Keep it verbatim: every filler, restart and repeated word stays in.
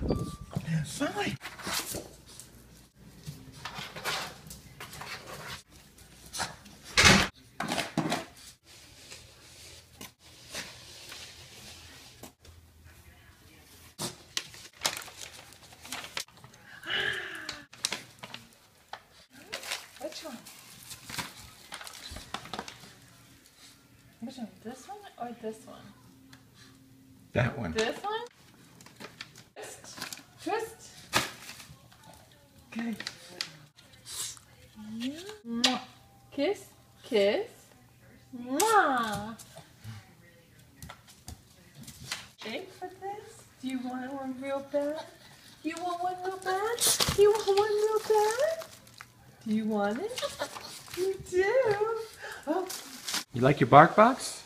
Fine. Which one? Which one? This one or this one? That one. This one? Twist. Twist. Okay. Mwah. Kiss. Kiss. Mwah. Shake for this? Do you want one real bad? You want one real bad? You want one real bad? Do you want it? You do. Oh. You like your bark box?